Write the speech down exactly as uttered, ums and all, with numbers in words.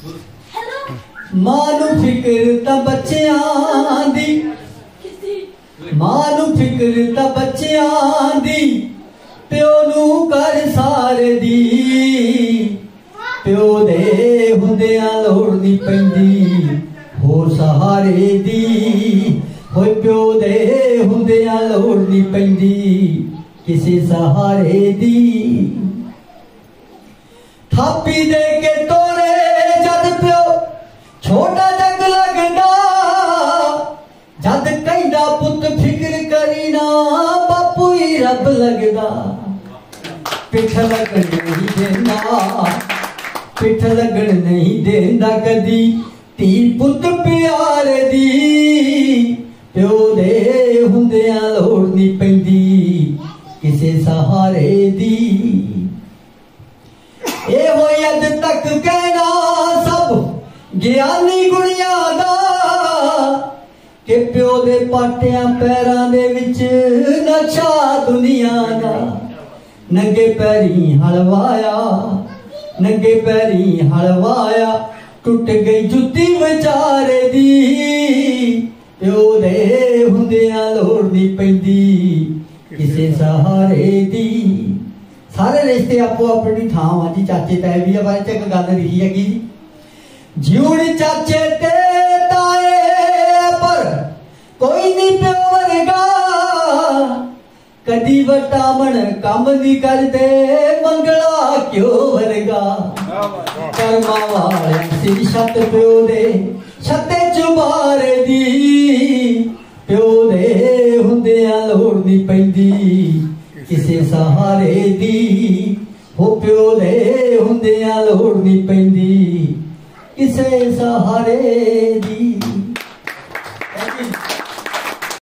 मां नू फिक्र तां बच्चियां दी, मां नू फिक्र तां बच्चियां दी, प्यो नू कर सारे दी। प्यो दे हुंदियां लोड़ नहीं पैंदी होर सहारे दी। होए प्यो दे हुंदियां लोड़ नहीं पैंदी किसी सहारे दी। थापी दे के तोरे जद प्यो छोटा जग लगदा, जद कहदा पुत फिक्र करी ना बापू ही रब लगदा। पिठ लगन नहीं देंदा, पिठ लगन नहीं देंदा कदी धी पुत प्यार दी। प्यो दे हुंदियां लोड़ नहीं पैंदी किसे सहारे दी। ए हो अज तक कहना सब ज्ञानी गुड़िया दा कि प्यो दे पाटियां पैरां दे विच नशा दुनिया दा। नंगे पैरी हलवाया, नंगे पैरी हलवाया, टुट गई जुत्ती विचारे दी। प्यो दे हुंदियां लोड़ नहीं पैंदी किसे सहारे दी। सारे रिश्ते आपो अपनी थां जी, चाचे ताए भी बारे च एक गल लिखी है कि जिउण चाचे ते ताए पर कोई नहीं प्यो वर्गा। कदी वटामण कम नहीं करते मंगला क्यों वर्गा। कर्मा वाले सिर छत प्यो दे छते चुबारे दी। प्यो दे हुंदियां लोड़ नहीं पैंदी किसे सहारे दी। हो प्यो दे हुंदियां लोड़ नहीं पैंदी किसे सहारे